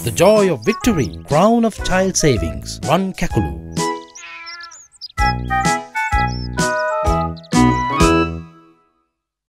The joy of victory, crown of child savings. One Kakulu.